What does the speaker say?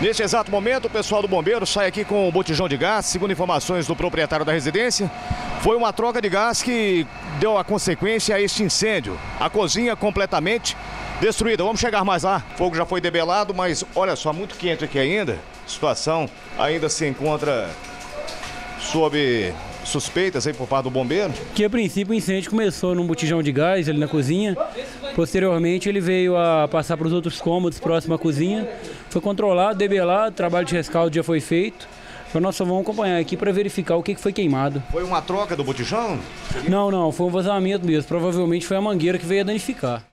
Neste exato momento, o pessoal do bombeiro sai aqui com um botijão de gás. Segundo informações do proprietário da residência, foi uma troca de gás que deu a consequência a este incêndio. A cozinha completamente destruída. Vamos chegar mais lá. O fogo já foi debelado, mas olha só, muito quente aqui ainda. A situação ainda se encontra sob suspeitas aí por parte do bombeiro. Que a princípio o incêndio começou num botijão de gás ali na cozinha. Posteriormente ele veio a passar para os outros cômodos próximo à cozinha. Foi controlado, debelado, trabalho de rescaldo já foi feito. Então nós só vamos acompanhar aqui para verificar o que foi queimado. Foi uma troca do botijão? Não, foi um vazamento mesmo. Provavelmente foi a mangueira que veio a danificar.